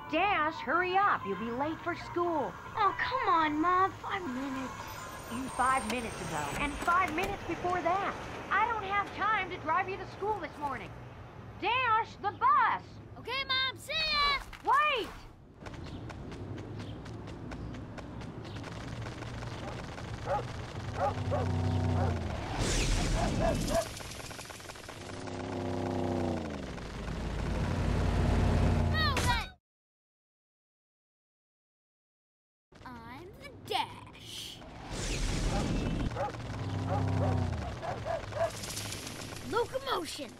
Dash, hurry up. You'll be late for school. Oh, come on, Mom. 5 minutes. You 5 minutes ago, and 5 minutes before that. I don't have time to drive you to school this morning. Dash, the bus! Okay, Mom, see ya! Wait! Move it! I'm the Dash. Locomotion.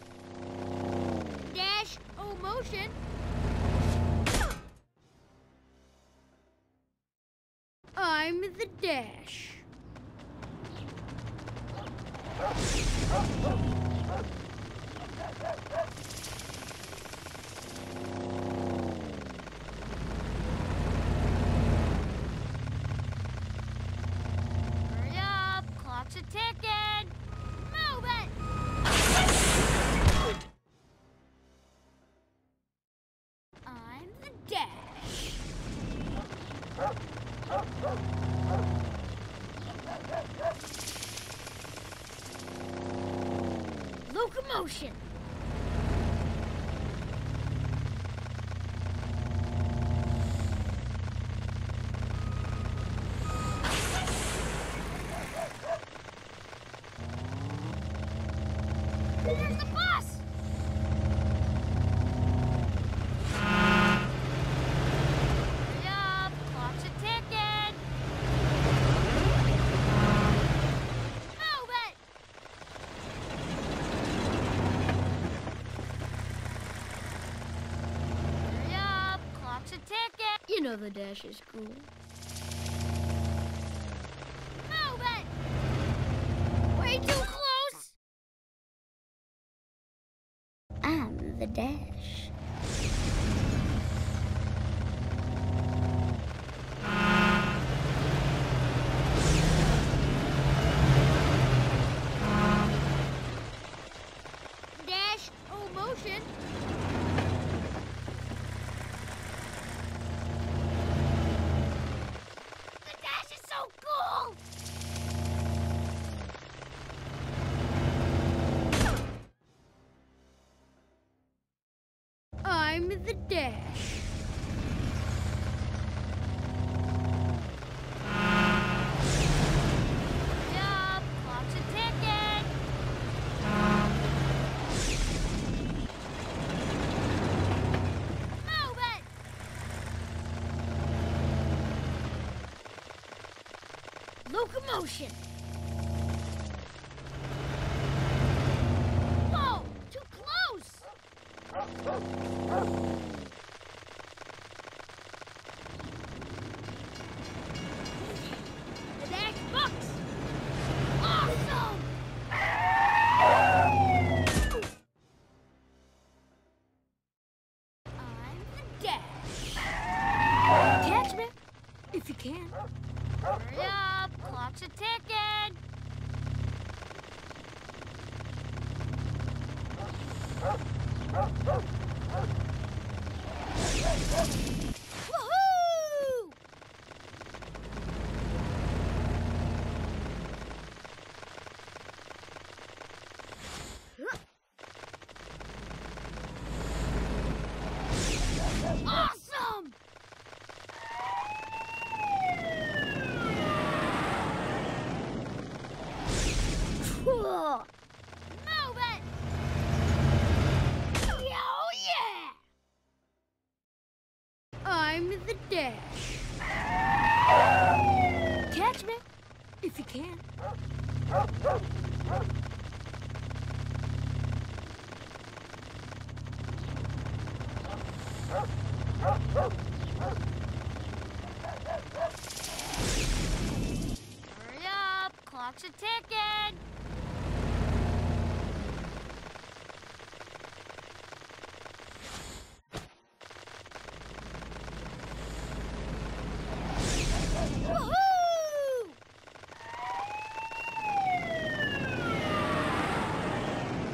Dash-o-motion. I'm the Dash. Hurry up, clock's a ticking. Move it! I'm the Dash. Locomotion. There's the bus! Hurry up, clock's a ticking. Move it! Hurry up, clock's a ticking. You know the Dash is cool. Move it! Way too close! I'm the Dash. Dash-o-motion. The Dash is so cool! I'm the Dash. Hurry up, clock's a ticking. Move it! Locomotion. Whoa, too close! The Dash bucks! Awesome! I'm the Dash. Catch me, if you can. Hurry up, clock's a ticking. Woohoo! Awesome! Cool. Move it! Oh yeah! I'm the Dash. Catch me, if you can. Hurry up, clock's a ticking. Woohoo!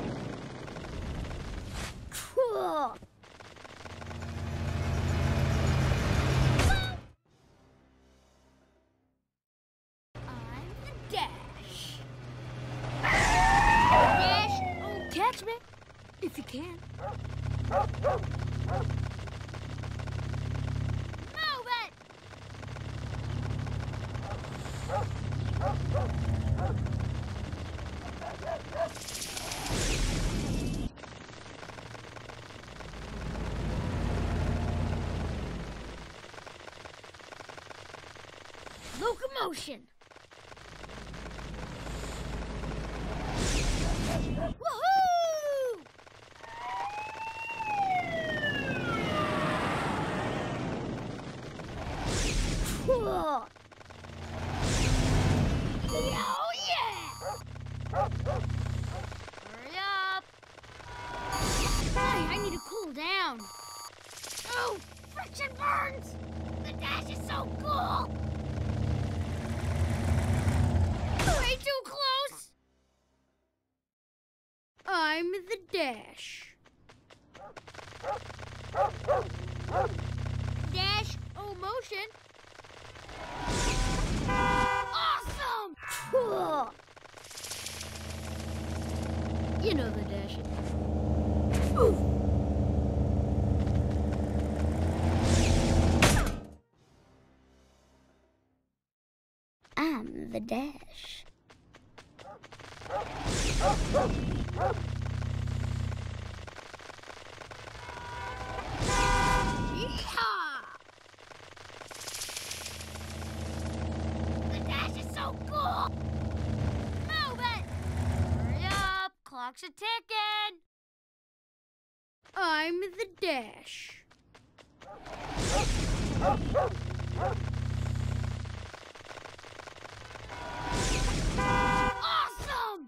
Cool. Move it! Locomotion. Woohoo! Cool. Oh yeah! Hurry up! Hey, I need to cool down. Oh, friction burns! The dash is so cool! Way too close! I'm the Dash. Dash, oh motion. Awesome! Cool! You know the Dash. Ooh. I'm the Dash. Yeehaw! The Dash is so cool! Move it! Hurry up! Clock's a ticking! I'm the Dash. Awesome!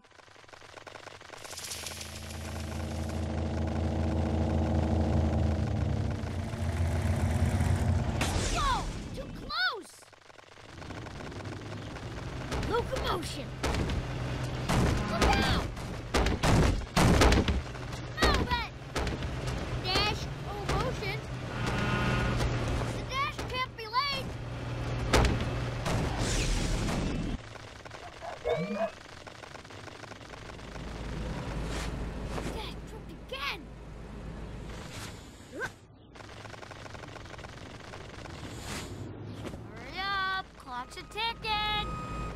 Whoa! Too close! Locomotion! Look out! Move it! Dash, oh motion! The Dash can't be late! Dash tripped again! Hurry up! Clock's a ticking!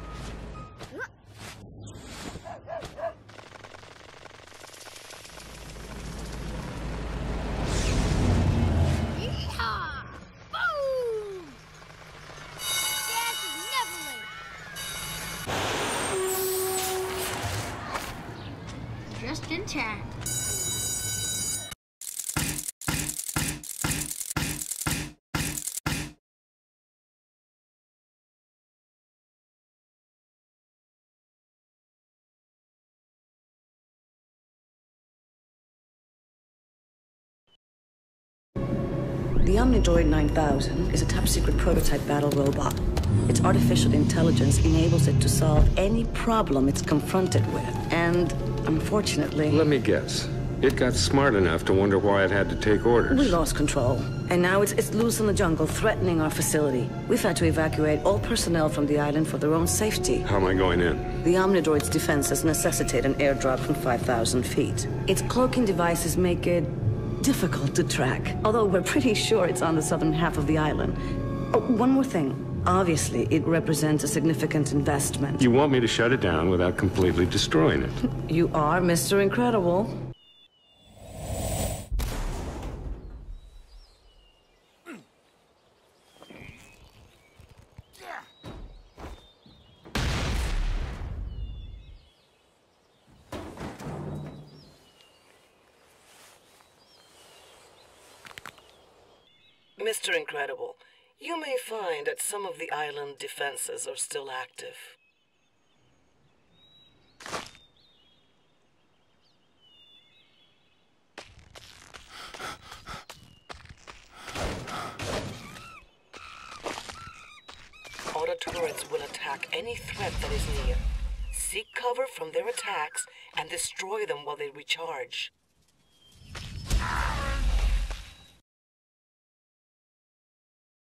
Yeehaw! Boom! Dash is never late. Just in time. The Omnidroid 9000 is a top-secret prototype battle robot. Its artificial intelligence enables it to solve any problem it's confronted with. And, unfortunately... Let me guess. It got smart enough to wonder why it had to take orders. We lost control. And now it's loose in the jungle, threatening our facility. We've had to evacuate all personnel from the island for their own safety. How am I going in? The Omnidroid's defenses necessitate an airdrop from 5,000 feet. Its cloaking devices make it difficult to track, although we're pretty sure it's on the southern half of the island. Oh, one more thing. Obviously, it represents a significant investment. You want me to shut it down without completely destroying it? You are Mr. Incredible. Mr. Incredible, you may find that some of the island defenses are still active. Auto turrets will attack any threat that is near. Seek cover from their attacks and destroy them while they recharge.